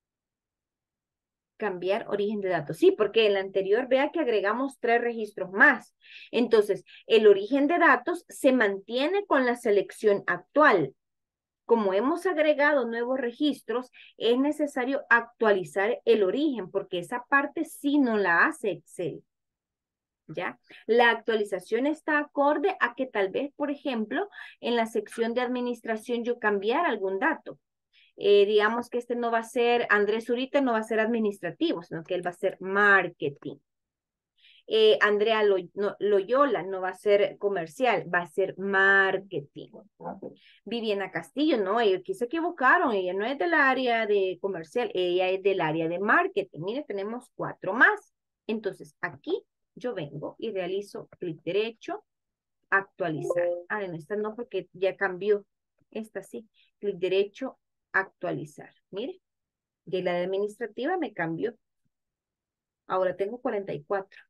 Cambiar origen de datos. Sí, porque en la anterior vea que agregamos tres registros más. Entonces, el origen de datos se mantiene con la selección actual. Como hemos agregado nuevos registros, es necesario actualizar el origen, porque esa parte sí no la hace Excel. ¿Ya? La actualización está acorde a que tal vez, por ejemplo, en la sección de administración yo cambiar algún dato. Eh, digamos que este no va a ser, Andrés Zurita no va a ser administrativo, sino que él va a ser marketing. Eh, Andrea Lo, no, Loyola no va a ser comercial, va a ser marketing. Viviana Castillo, no, ellos aquí se equivocaron, ella no es del área de comercial, ella es del área de marketing. Mire, tenemos cuatro más. Entonces, aquí yo vengo y realizo clic derecho, actualizar. Ah, en esta no, porque ya cambió. Esta sí, clic derecho, actualizar. Mire, y la de administrativa me cambió. Ahora tengo cuarenta y cuatro.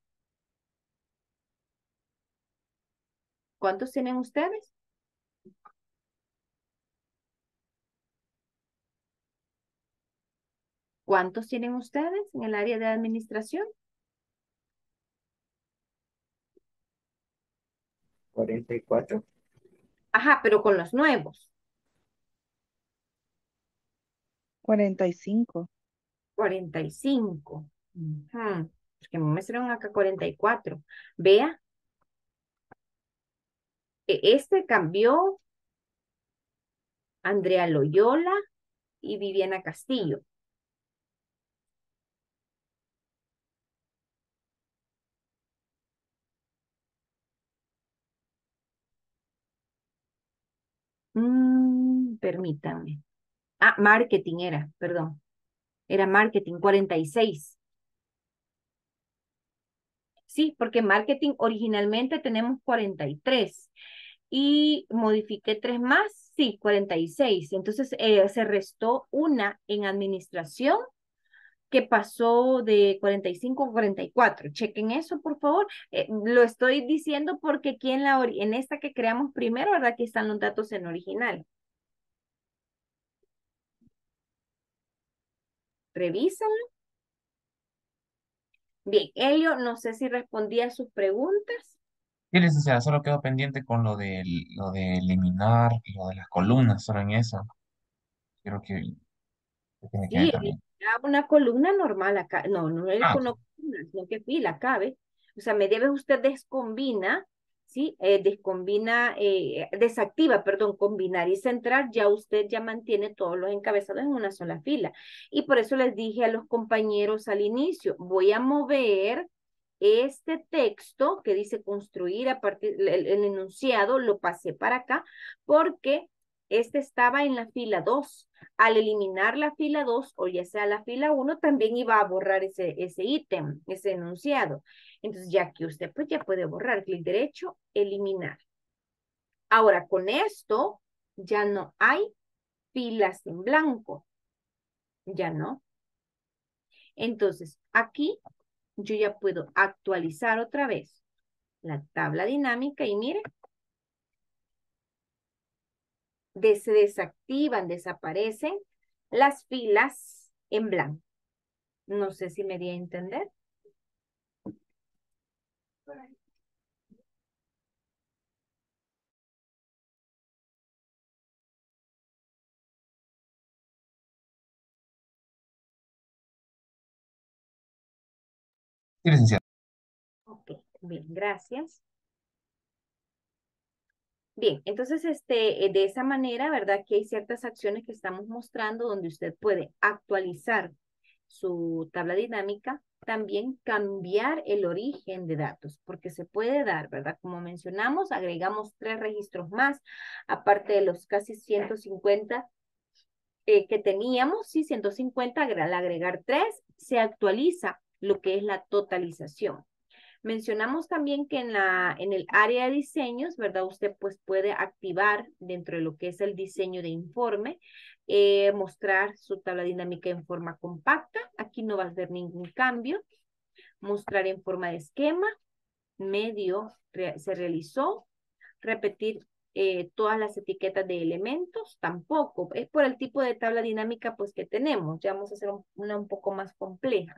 ¿Cuántos tienen ustedes? ¿Cuántos tienen ustedes en el área de administración?
Cuarenta y cuatro.
Ajá, pero con los nuevos.
Cuarenta y cinco.
cuarenta y cinco. Ujú. Porque me muestran acá cuarenta y cuatro. Vea, e- este cambió Andrea Loyola y Viviana Castillo. Mm, permítanme. Ah, marketing era, perdón. Era marketing, cuarenta y seis. Sí, porque marketing originalmente tenemos cuarenta y tres y modifiqué tres más, sí, cuarenta y seis. Entonces eh, se restó una en administración que pasó de cuarenta y cinco a cuarenta y cuatro. Chequen eso, por favor. Eh, lo estoy diciendo porque aquí en, la, en esta que creamos primero, ¿verdad? Aquí están los datos en original. Revísenlo. Bien, Elio, no sé si respondí a sus preguntas.
Sí, licenciada, solo quedo pendiente con lo de, lo de eliminar, lo de las columnas, solo en eso. Creo que Definitivamente
Sí,
también.
era una columna normal acá. No, no es
Ah,
con
ok.
columna, sino que fila cabe. O sea, media vez usted descombina, ¿sí? Eh, descombina, eh, desactiva, perdón, combinar y centrar, ya usted ya mantiene todos los encabezados en una sola fila. Y por eso les dije a los compañeros al inicio, voy a mover este texto que dice construir a partir, el, el enunciado, lo pasé para acá, porque este estaba en la fila dos. Al eliminar la fila dos o ya sea la fila uno, también iba a borrar ese, ese ítem, ese enunciado. Entonces, ya que usted pues ya puede borrar, clic derecho, eliminar. Ahora, con esto ya no hay filas en blanco. Ya no. Entonces, aquí yo ya puedo actualizar otra vez la tabla dinámica y mire, de, se desactivan, desaparecen las filas en blanco. No sé si me di a entender.
Sí, licenciado.
Ok, bien, gracias. Bien, entonces este, eh, de esa manera, ¿verdad? Que hay ciertas acciones que estamos mostrando donde usted puede actualizar su tabla dinámica, también cambiar el origen de datos, porque se puede dar, ¿verdad? Como mencionamos, agregamos tres registros más, aparte de los casi ciento cincuenta eh, que teníamos, sí, ciento cincuenta, al agregar tres, se actualiza lo que es la totalización. Mencionamos también que en, la, en el área de diseños, ¿verdad? Usted pues puede activar dentro de lo que es el diseño de informe, eh, mostrar su tabla dinámica en forma compacta. Aquí no va a haber ningún cambio. Mostrar en forma de esquema. Medio re, se realizó. Repetir eh, todas las etiquetas de elementos. Tampoco. Es por el tipo de tabla dinámica pues que tenemos. Ya vamos a hacer un, una un poco más compleja.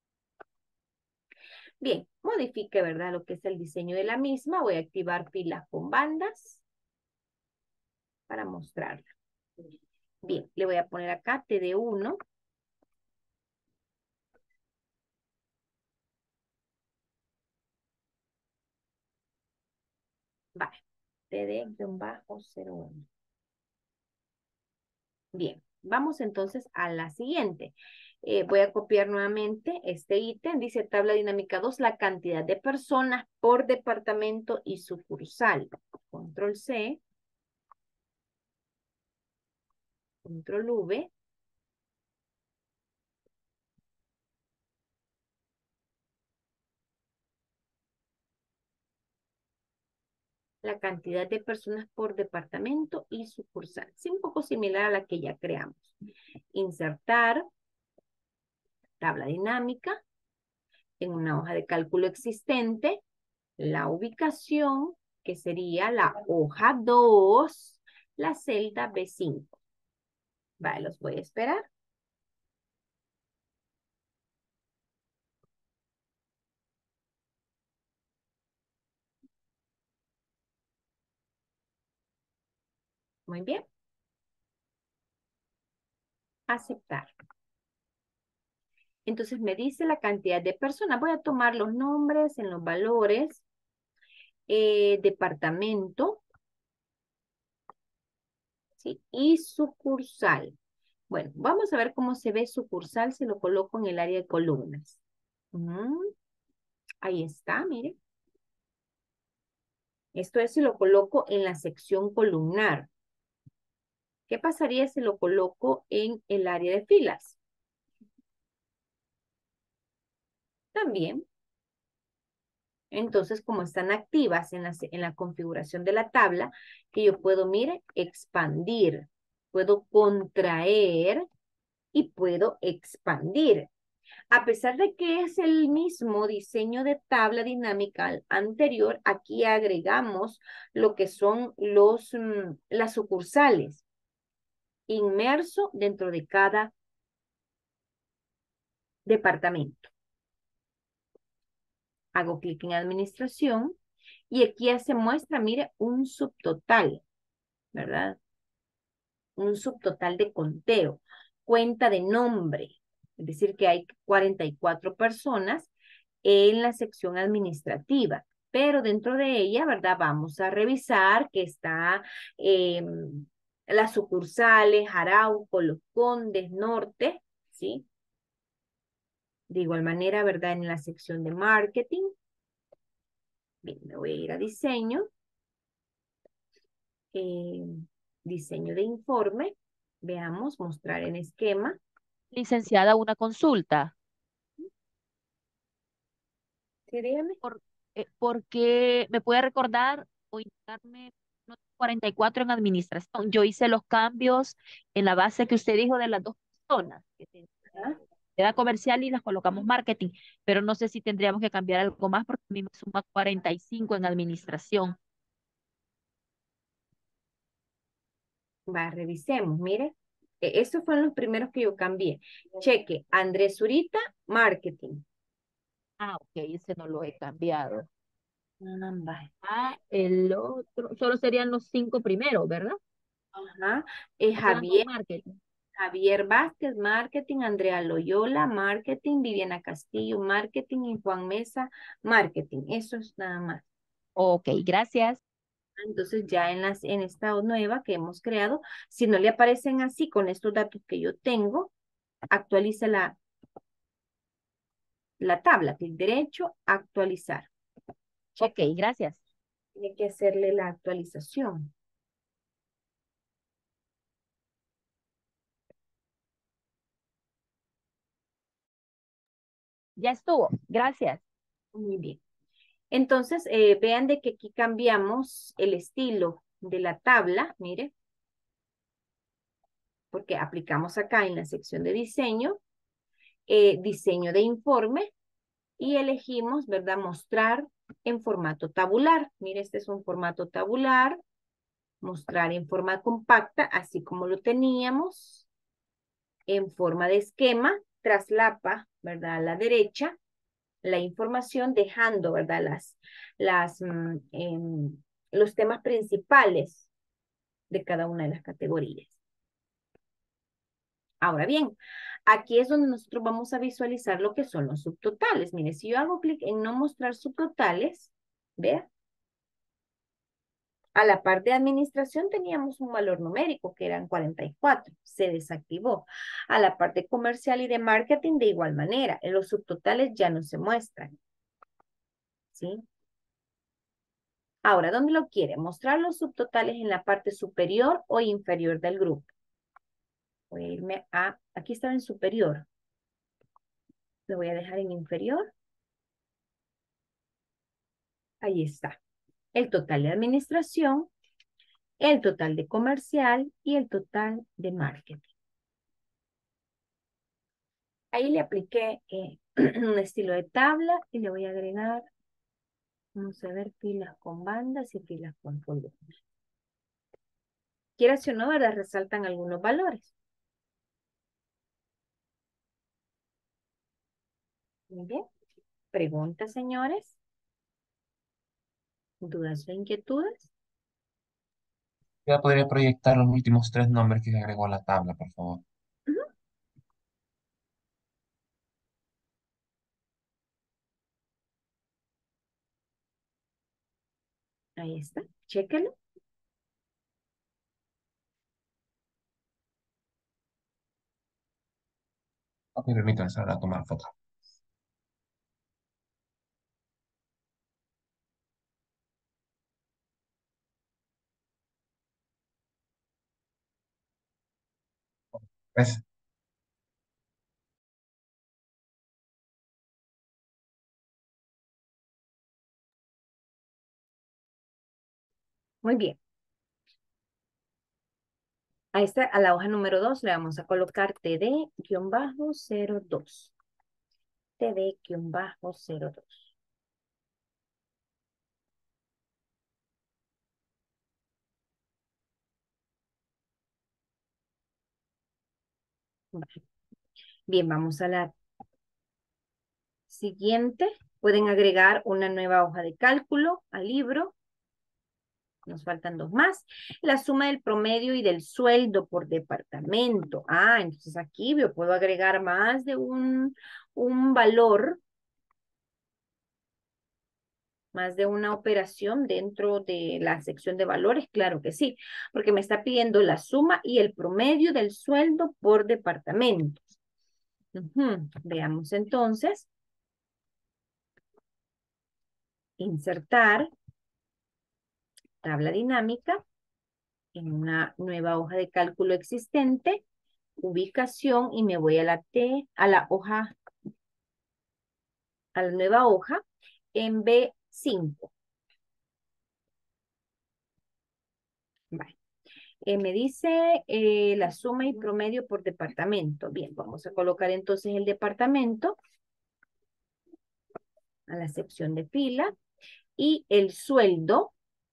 Bien, modifique, ¿verdad? Lo que es el diseño de la misma. Voy a activar filas con bandas para mostrarla. Bien, le voy a poner acá T D uno. Vale, T D-cero uno. Bien, vamos entonces a la siguiente. Eh, voy a copiar nuevamente este ítem. Dice tabla dinámica dos, la cantidad de personas por departamento y sucursal. Control C. Control V. La cantidad de personas por departamento y sucursal. Sí, un poco similar a la que ya creamos. Insertar tabla dinámica en una hoja de cálculo existente, la ubicación, que sería la hoja dos, la celda B cinco. Vale, los voy a esperar. Muy bien. Aceptar. Entonces me dice la cantidad de personas. Voy a tomar los nombres en los valores. Eh, departamento. ¿Sí? Y sucursal. Bueno, vamos a ver cómo se ve sucursal si lo coloco en el área de columnas. Mm, ahí está, mire. Esto es si lo coloco en la sección columnar. ¿Qué pasaría si lo coloco en el área de filas? También. Entonces, como están activas en la, en la configuración de la tabla, que yo puedo, mire, expandir. Puedo contraer y puedo expandir. A pesar de que es el mismo diseño de tabla dinámica al anterior, aquí agregamos lo que son los, mm, las sucursales inmerso dentro de cada departamento. Hago clic en administración y aquí ya se muestra, mire, un subtotal, ¿verdad? Un subtotal de conteo. cuenta de nombre. Es decir, que hay cuarenta y cuatro personas en la sección administrativa. Pero dentro de ella, ¿verdad? Vamos a revisar que está eh, las sucursales, Arauco, Los Condes, Norte, ¿sí? De igual manera, ¿verdad? En la sección de marketing. Bien, me voy a ir a diseño. Eh, diseño de informe. Veamos, mostrar en esquema.
Licenciada, una consulta.
Sí, dígame.
¿Por, eh, ¿por qué me puede recordar o indicarme no, cuarenta y cuatro en administración? Yo hice los cambios en la base que usted dijo de las dos personas, que ten-
Ajá.
era comercial y las colocamos marketing, pero no sé si tendríamos que cambiar algo más porque a mí me suma cuarenta y cinco en administración.
Va, revisemos, mire. E- Estos fueron los primeros que yo cambié. Cheque, Andrés Zurita, marketing.
Ah, ok, ese no lo he cambiado.
Ah, vale.
Ah, el otro, solo serían los cinco primeros, ¿verdad?
Ajá. Eh,
Se quedan con
Javier,
marketing.
Javier Vázquez, marketing. Andrea Loyola, marketing. Viviana Castillo, marketing. Y Juan Mesa, marketing. Eso es nada más.
Ok, gracias.
Entonces ya en, las, en esta nueva que hemos creado, si no le aparecen así con estos datos que yo tengo, actualice la, la tabla. Clic derecho, actualizar.
Ok,
Cheque,
gracias.
tiene que hacerle la actualización.
Ya estuvo, gracias.
Muy bien. Entonces, eh, vean de que aquí cambiamos el estilo de la tabla, mire, porque aplicamos acá en la sección de diseño, eh, diseño de informe, y elegimos, ¿verdad? Mostrar en formato tabular. Mire, este es un formato tabular, mostrar en forma compacta, así como lo teníamos, en forma de esquema, traslapa, ¿verdad? A la derecha, la información dejando, ¿verdad? Las, las, mm, em, los temas principales de cada una de las categorías. Ahora bien, aquí es donde nosotros vamos a visualizar lo que son los subtotales. Mire, si yo hago clic en no mostrar subtotales, vea, a la parte de administración teníamos un valor numérico que eran cuarenta y cuatro, se desactivó. A la parte comercial y de marketing de igual manera, en los subtotales ya no se muestran. ¿Sí? Ahora, ¿dónde lo quiere? ¿Mostrar los subtotales en la parte superior o inferior del grupo? Voy a irme a, aquí estaba en superior. Lo voy a dejar en inferior. Ahí está. El total de administración, el total de comercial y el total de marketing. Ahí le apliqué eh, un estilo de tabla y le voy a agregar, vamos a ver, filas con bandas y filas con columnas. Quieras o no, ¿verdad? Resaltan algunos valores. Muy bien. Preguntas, señores. ¿Dudas o inquietudes?
Ya podría proyectar los últimos tres nombres que se agregó a la tabla, por favor.
Ujú. Ahí está. Chéquelo.
Ok, permítanme ahora tomar foto. Pues,
Muy bien. A esta, a la hoja número dos le vamos a colocar T D cero dos. T D cero dos. Bien, vamos a la siguiente. Pueden agregar una nueva hoja de cálculo al libro. Nos faltan dos más. La suma del promedio y del sueldo por departamento. Ah, entonces aquí yo puedo agregar más de un, un valor, más de una operación dentro de la sección de valores. Claro que sí, porque me está pidiendo la suma y el promedio del sueldo por departamento. Ujú. Veamos entonces. Insertar tabla dinámica en una nueva hoja de cálculo existente, ubicación y me voy a la T, a la hoja, a la nueva hoja en B cinco. Vale. Eh, me dice eh, la suma y promedio por departamento. Bien, vamos a colocar entonces el departamento a la sección de fila y el sueldo.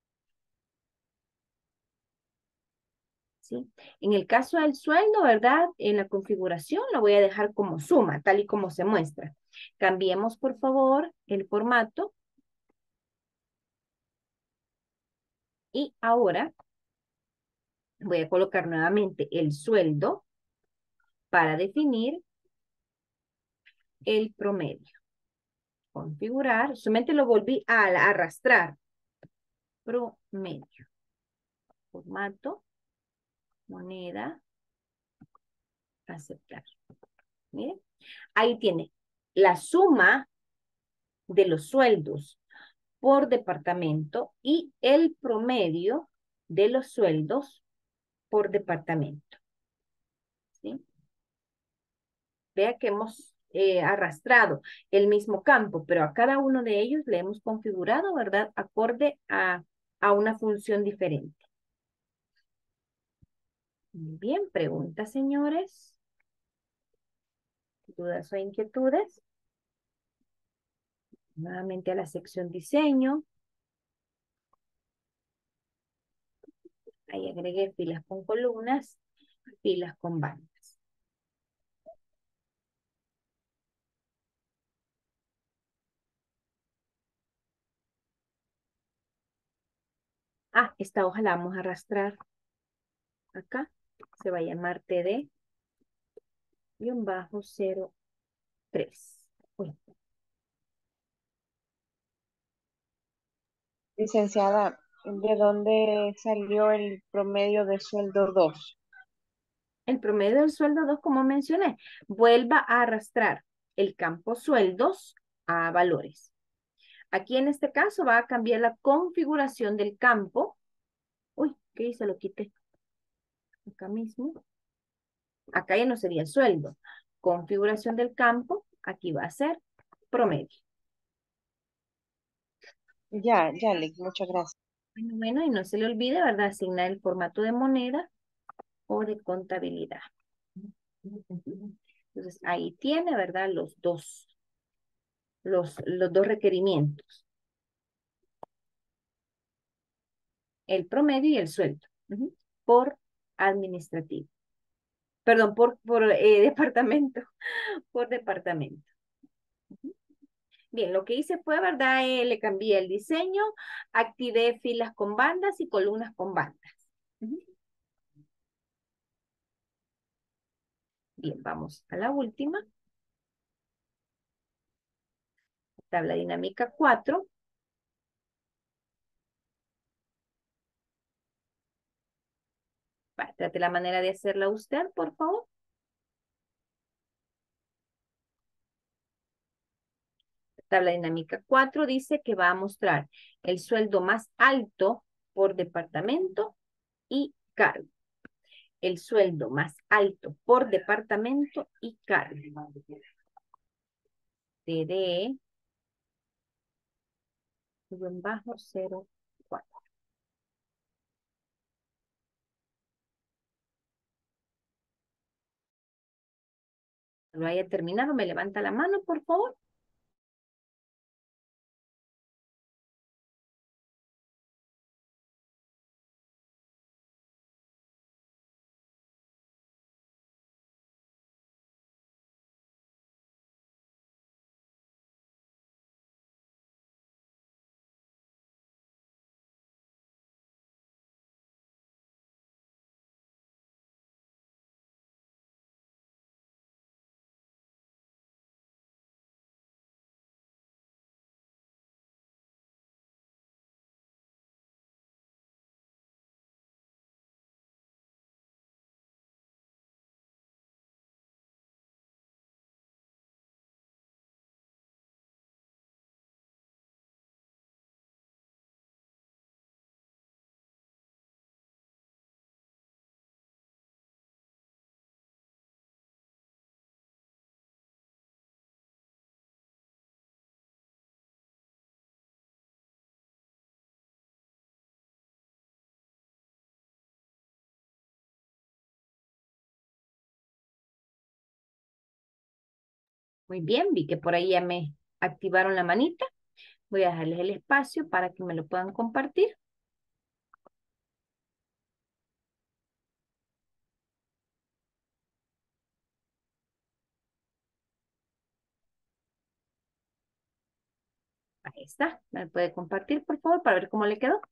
¿Sí? En el caso del sueldo, ¿verdad? En la configuración lo voy a dejar como suma, tal y como se muestra. Cambiemos, por favor, el formato. Y ahora voy a colocar nuevamente el sueldo para definir el promedio. Configurar, solamente lo volví a arrastrar. Promedio. Formato, moneda, aceptar. Miren, ahí tiene la suma de los sueldos por departamento y el promedio de los sueldos por departamento. ¿Sí? Vea que hemos eh, arrastrado el mismo campo, pero a cada uno de ellos le hemos configurado, ¿verdad? Acorde a, a una función diferente. Muy bien, preguntas, señores. ¿Dudas o inquietudes? Nuevamente a la sección diseño. Ahí agregué filas con columnas, filas con bandas. Ah, esta hoja la vamos a arrastrar acá. Se va a llamar T D cero tres. Uy,
Licenciada, ¿de dónde salió el promedio de sueldo dos?
el promedio del sueldo dos, como mencioné, vuelva a arrastrar el campo sueldos a valores. Aquí en este caso va a cambiar la configuración del campo. Uy, ¿qué hice? Lo quité. Acá mismo. Acá ya no sería sueldo. Configuración del campo, aquí va a ser promedio.
Ya, ya, Lick, muchas gracias.
Bueno, bueno, y no se le olvide, ¿verdad? Asignar el formato de moneda o de contabilidad. Entonces, ahí tiene, ¿verdad? Los dos, los, los dos requerimientos. El promedio y el sueldo. Ujú. Por administrativo. Perdón, por, por eh, departamento. Por departamento. Ujú. Bien, lo que hice fue, ¿verdad? Eh, le cambié el diseño, activé filas con bandas y columnas con bandas. Ujú. Bien, vamos a la última. Tabla dinámica cuatro. Va, trate la manera de hacerla usted, por favor. Tabla dinámica cuatro dice que va a mostrar el sueldo más alto por departamento y cargo. El sueldo más alto por departamento y cargo. T D bajo cero cuatro. Lo haya terminado, me levanta la mano, por favor. Muy bien, vi que por ahí ya me activaron la manita. Voy a dejarles el espacio para que me lo puedan compartir. Ahí está. ¿Me lo puede compartir, por favor, para ver cómo le quedó?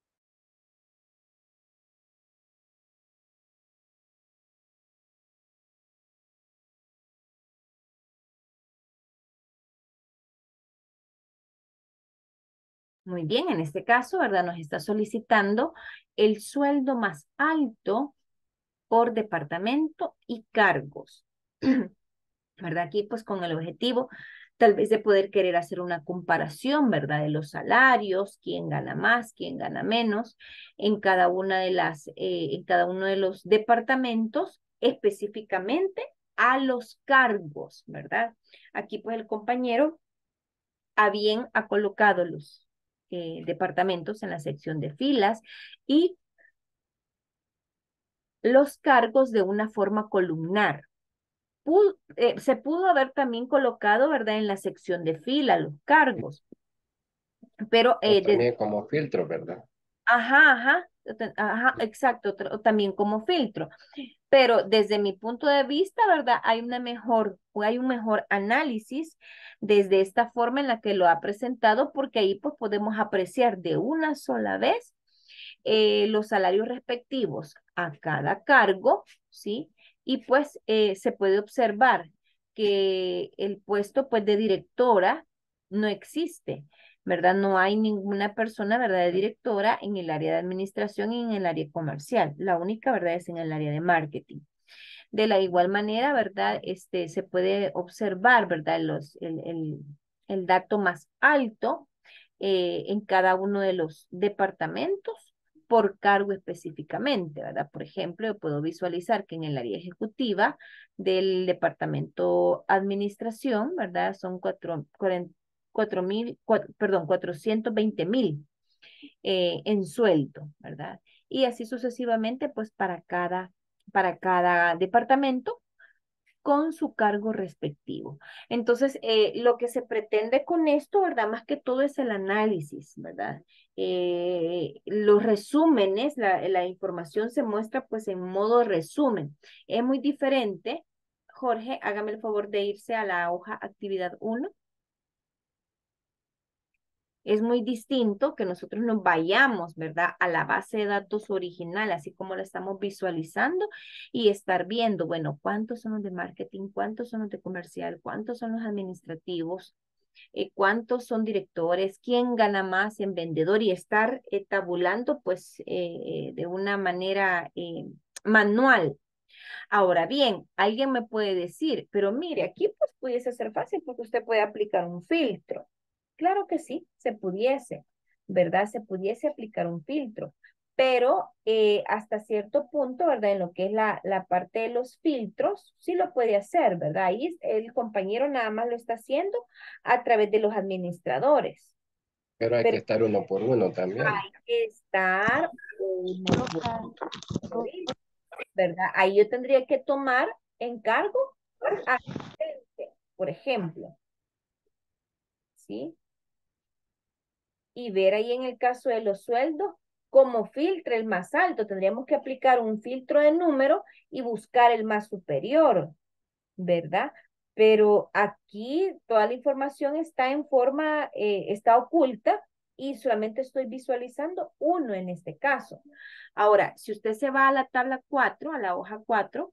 Muy bien, en este caso, ¿verdad? Nos está solicitando el sueldo más alto por departamento y cargos. ¿Verdad? Aquí pues con el objetivo tal vez de poder querer hacer una comparación, ¿verdad? De los salarios, quién gana más, quién gana menos en cada una de las, eh, en cada uno de los departamentos, específicamente a los cargos, ¿verdad? Aquí pues el compañero a bien ha colocado los eh, departamentos en la sección de filas y los cargos de una forma columnar. Pudo- eh, se pudo haber también colocado, ¿verdad? En la sección de fila, los cargos, pero
O
eh, desde,
también como filtro, ¿verdad?
ajá, ajá, te- ajá, exacto, tra- también como filtro. Pero desde mi punto de vista, ¿verdad? Hay una mejor, o hay un mejor análisis desde esta forma en la que lo ha presentado, porque ahí pues podemos apreciar de una sola vez eh, los salarios respectivos a cada cargo, ¿sí? Y pues eh, se puede observar que el puesto pues de directora no existe, ¿verdad? No hay ninguna persona, ¿verdad? De directora en el área de administración y en el área comercial. La única, ¿verdad? Es en el área de marketing. De la igual manera, ¿verdad? Este, se puede observar, ¿verdad? Los, el, el, el dato más alto eh, en cada uno de los departamentos por cargo específicamente, ¿verdad? Por ejemplo, yo puedo visualizar que en el área ejecutiva del departamento administración, ¿verdad? Son cuatro, cuarenta, cuatro mil, cuatro, perdón, cuatrocientos veinte mil eh, en sueldo, ¿verdad? Y así sucesivamente, pues para cada, para cada departamento con su cargo respectivo. Entonces, eh, lo que se pretende con esto, ¿verdad? Más que todo es el análisis, ¿verdad? Eh, los resúmenes, la, la información se muestra pues en modo resumen. Es muy diferente. Jorge, hágame el favor de irse a la hoja actividad uno. Es muy distinto que nosotros nos vayamos, ¿verdad? A la base de datos original, así como la estamos visualizando y estar viendo, bueno, cuántos son los de marketing, cuántos son los de comercial, cuántos son los administrativos, eh, cuántos son directores, quién gana más en vendedor y estar eh, tabulando pues eh, de una manera eh, manual. Ahora bien, alguien me puede decir, pero mire, aquí pues pudiese ser fácil porque usted puede aplicar un filtro. Claro que sí, se pudiese, ¿verdad? Se pudiese aplicar un filtro, pero eh, hasta cierto punto, ¿verdad? En lo que es la, la parte de los filtros, sí lo puede hacer, ¿verdad? Ahí el compañero nada más lo está haciendo a través de los administradores,
Pero hay que
pero
estar uno por uno también.
hay que estar uno por uno, ¿verdad? Ahí yo tendría que tomar encargo asistente, por ejemplo, ¿sí? Y ver ahí en el caso de los sueldos cómo filtra el más alto. Tendríamos que aplicar un filtro de número y buscar el más superior, ¿verdad? Pero aquí toda la información está en forma, eh, está oculta y solamente estoy visualizando uno en este caso. Ahora, si usted se va a la tabla cuatro, a la hoja cuatro,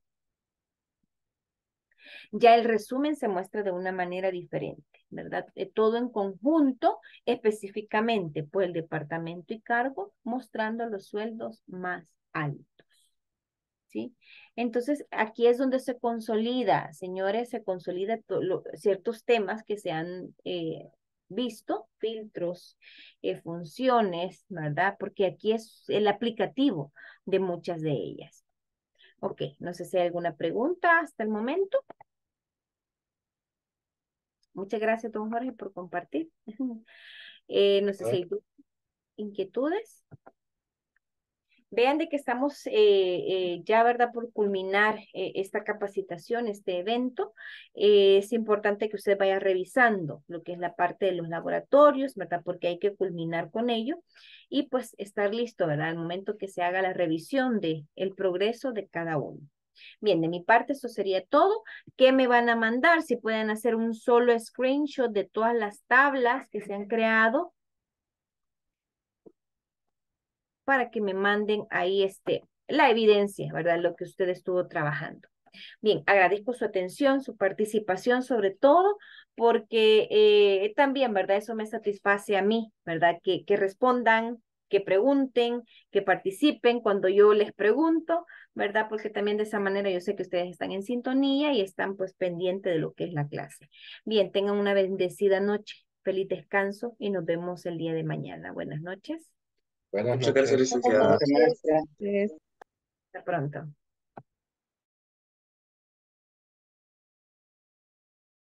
ya el resumen se muestra de una manera diferente, ¿verdad? Eh, todo en conjunto, específicamente por el departamento y cargo, mostrando los sueldos más altos, ¿sí? Entonces, aquí es donde se consolida, señores, se consolida lo, ciertos temas que se han eh, visto, filtros, eh, funciones, ¿verdad? Porque aquí es el aplicativo de muchas de ellas. Ok, no sé si hay alguna pregunta hasta el momento. Muchas gracias, don Jorge, por compartir. Eh, no sé si
¿No?
hay du- inquietudes. Vean de que estamos eh, eh, ya, ¿verdad?, por culminar eh, esta capacitación, este evento. Eh, es importante que usted vaya revisando lo que es la parte de los laboratorios, ¿verdad?, porque hay que culminar con ello y pues estar listo, ¿verdad?, al momento que se haga la revisión de el progreso de cada uno. Bien, de mi parte eso sería todo. ¿Qué me van a mandar? Si pueden hacer un solo screenshot de todas las tablas que se han creado para que me manden ahí este, la evidencia, ¿verdad? Lo que usted estuvo trabajando. Bien, agradezco su atención, su participación sobre todo, porque eh, también, ¿verdad? Eso me satisface a mí, ¿verdad? Que, que respondan, que pregunten, que participen cuando yo les pregunto, ¿verdad? Porque también de esa manera yo sé que ustedes están en sintonía y están pues pendientes de lo que es la clase. Bien, tengan una bendecida noche, feliz descanso y nos vemos el día de mañana. Buenas noches.
Buenas
Muchas gracias,
noches.
Buenas
licenciada.
noches.
Entonces,
Hasta pronto.